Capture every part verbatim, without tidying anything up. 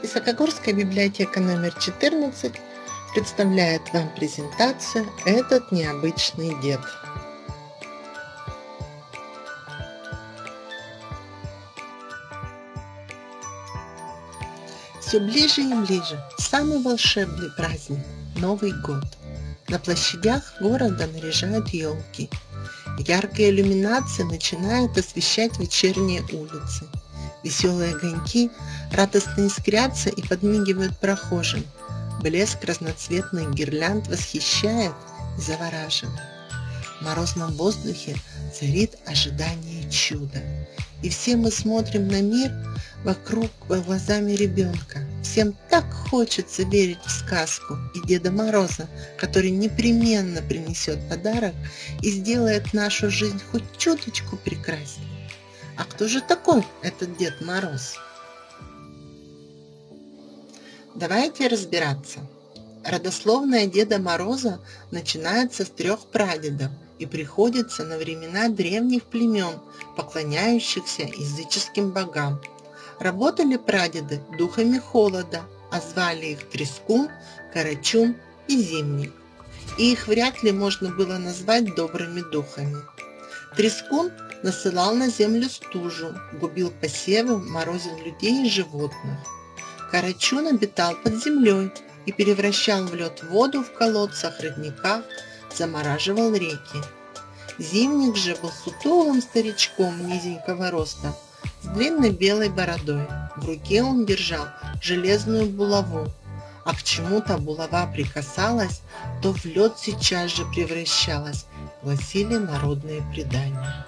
Высокогорская библиотека номер четырнадцать представляет вам презентацию «Этот необычный дед». Все ближе и ближе самый волшебный праздник – Новый год. На площадях города наряжают елки. Яркие иллюминации начинают освещать вечерние улицы. Веселые огоньки радостно искрятся и подмигивают прохожим. Блеск разноцветных гирлянд восхищает и завораживает. В морозном воздухе царит ожидание чуда. И все мы смотрим на мир вокруг глазами ребенка. Всем так хочется верить в сказку и Деда Мороза, который непременно принесет подарок и сделает нашу жизнь хоть чуточку прекраснее. А кто же такой этот Дед Мороз? Давайте разбираться. Родословная Деда Мороза начинается с трех прадедов и приходится на времена древних племен, поклоняющихся языческим богам. Работали прадеды духами холода, а звали их Трескун, Карачун и Зимник. И их вряд ли можно было назвать добрыми духами. Трескун насылал на землю стужу, губил посевы, морозил людей и животных. Карачун обитал под землей и превращал в лед воду в колодцах, родниках, замораживал реки. Зимник же был сутулым старичком низенького роста, с длинной белой бородой. В руке он держал железную булаву, а к чему-то булава прикасалась, то в лед сейчас же превращалась, гласили народные предания.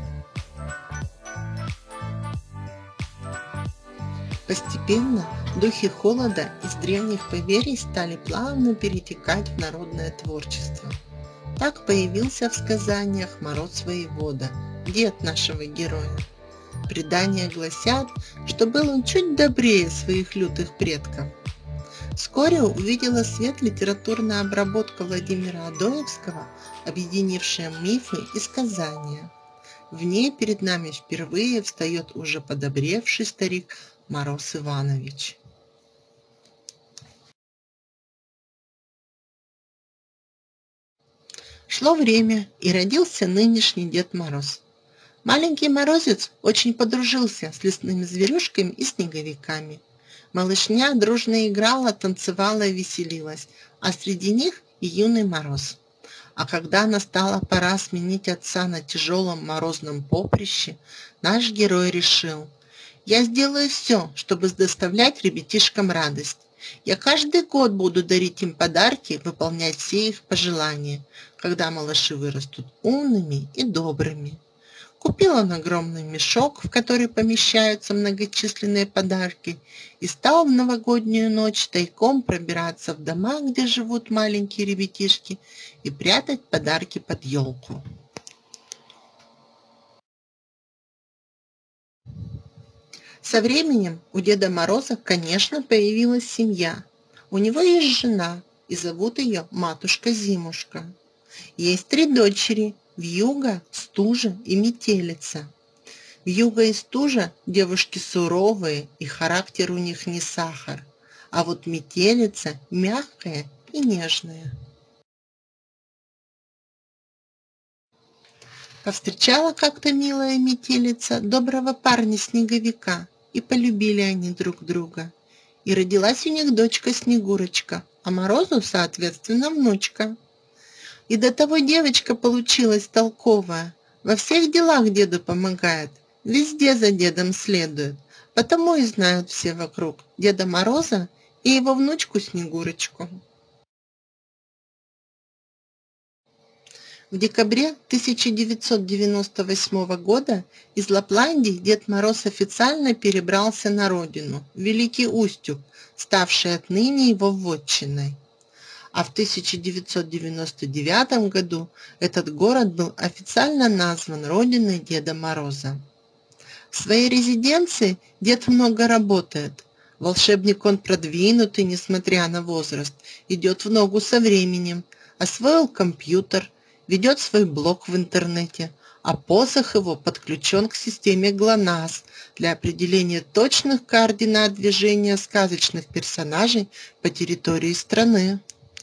Постепенно духи холода из древних поверий стали плавно перетекать в народное творчество. Так появился в сказаниях Мороз-воевода, дед нашего героя. Предания гласят, что был он чуть добрее своих лютых предков. Вскоре увидела свет литературная обработка Владимира Адоевского, объединившая мифы и сказания. В ней перед нами впервые встает уже подобревший старик Мороз Иванович. Шло время, и родился нынешний Дед Мороз. Маленький морозец очень подружился с лесными зверюшками и снеговиками. Малышня дружно играла, танцевала и веселилась, а среди них и юный Мороз. А когда настала пора сменить отца на тяжелом морозном поприще, наш герой решил: «Я сделаю все, чтобы доставлять ребятишкам радость. Я каждый год буду дарить им подарки, выполнять все их пожелания, когда малыши вырастут умными и добрыми». Купил он огромный мешок, в который помещаются многочисленные подарки, и стал в новогоднюю ночь тайком пробираться в дома, где живут маленькие ребятишки, и прятать подарки под елку. Со временем у Деда Мороза, конечно, появилась семья. У него есть жена, и зовут ее матушка-зимушка. Есть три дочери – Вьюга, Стужа и Метелица. Вьюга и Стужа – девушки суровые, и характер у них не сахар, а вот Метелица мягкая и нежная. Повстречала как-то милая Метелица доброго парня-снеговика, и полюбили они друг друга. И родилась у них дочка Снегурочка, а Морозу, соответственно, внучка. И до того девочка получилась толковая, во всех делах деду помогает, везде за дедом следует, потому и знают все вокруг Деда Мороза и его внучку Снегурочку. В декабре тысяча девятьсот девяносто восьмого года из Лапландии Дед Мороз официально перебрался на родину, в Великий Устюг, ставший отныне его вотчиной. А в тысяча девятьсот девяносто девятом году этот город был официально назван родиной Деда Мороза. В своей резиденции дед много работает. Волшебник он продвинутый, несмотря на возраст, идет в ногу со временем, освоил компьютер, ведет свой блог в интернете, а посох его подключен к системе ГЛОНАСС для определения точных координат движения сказочных персонажей по территории страны.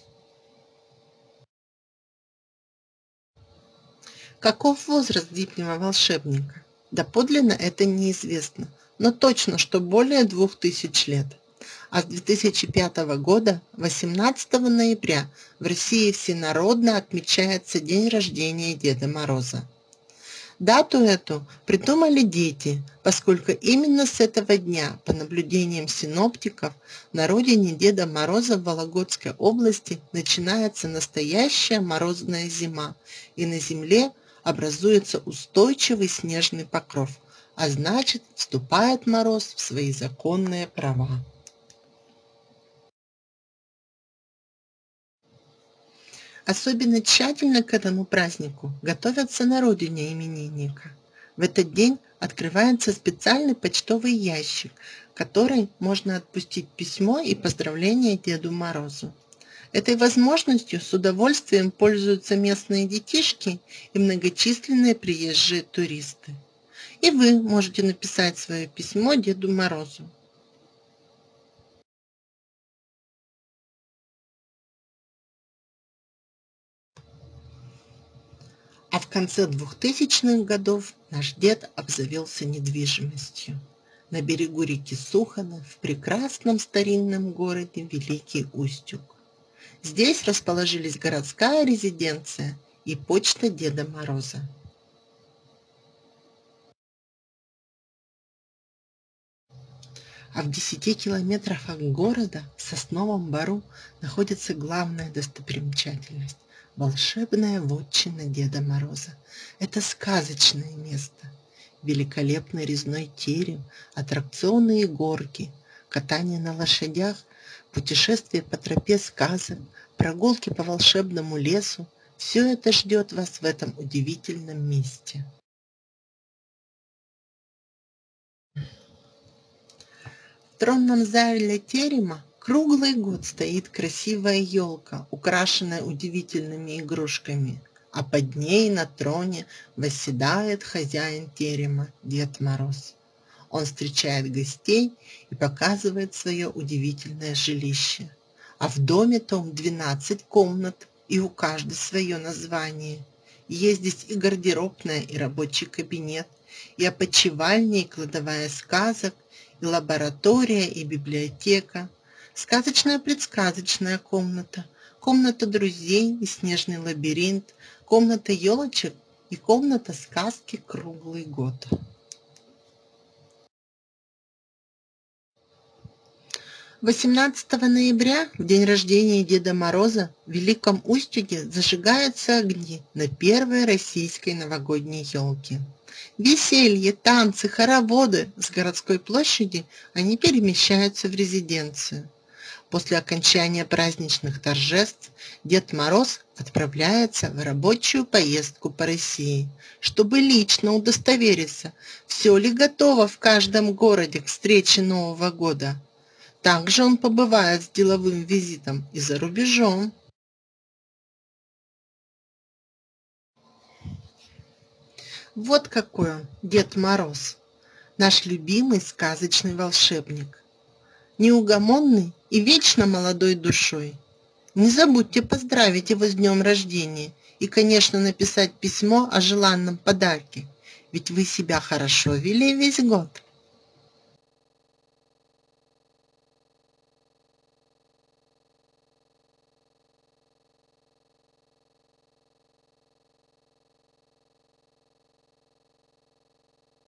Каков возраст зимнего волшебника? Доподлинно это неизвестно, но точно, что более двух тысяч лет. А с две тысячи пятого года, восемнадцатого ноября, в России всенародно отмечается день рождения Деда Мороза. Дату эту придумали дети, поскольку именно с этого дня, по наблюдениям синоптиков, на родине Деда Мороза в Вологодской области начинается настоящая морозная зима, и на земле образуется устойчивый снежный покров, а значит, вступает мороз в свои законные права. Особенно тщательно к этому празднику готовятся на родине именинника. В этот день открывается специальный почтовый ящик, в который можно отпустить письмо и поздравления Деду Морозу. Этой возможностью с удовольствием пользуются местные детишки и многочисленные приезжие туристы. И вы можете написать свое письмо Деду Морозу. А в конце двухтысячных годов наш дед обзавелся недвижимостью на берегу реки Сухана в прекрасном старинном городе Великий Устюг. Здесь расположились городская резиденция и почта Деда Мороза. А в десяти километрах от города, в Сосновом Бору, находится главная достопримечательность – волшебная вотчина Деда Мороза. Это сказочное место. Великолепный резной терем, аттракционы и горки, катание на лошадях, путешествия по тропе сказок, прогулки по волшебному лесу – все это ждет вас в этом удивительном месте. В тронном зале терема круглый год стоит красивая елка, украшенная удивительными игрушками, а под ней на троне восседает хозяин терема Дед Мороз. Он встречает гостей и показывает свое удивительное жилище. А в доме том двенадцать комнат, и у каждой свое название. Есть здесь и гардеробная, и рабочий кабинет, и опочивальня, и кладовая сказок, и лаборатория, и библиотека, сказочная-предсказочная комната, комната друзей и снежный лабиринт, комната елочек и комната сказки круглый год. восемнадцатого ноября, в день рождения Деда Мороза, в Великом Устюге зажигаются огни на первой российской новогодней елке. Веселье, танцы, хороводы с городской площади, они перемещаются в резиденцию. После окончания праздничных торжеств Дед Мороз отправляется в рабочую поездку по России, чтобы лично удостовериться, все ли готово в каждом городе к встрече Нового года. Также он побывает с деловым визитом и за рубежом. Вот какой он, Дед Мороз, наш любимый сказочный волшебник, неугомонный и вечно молодой душой. Не забудьте поздравить его с днем рождения и, конечно, написать письмо о желанном подарке, ведь вы себя хорошо вели весь год.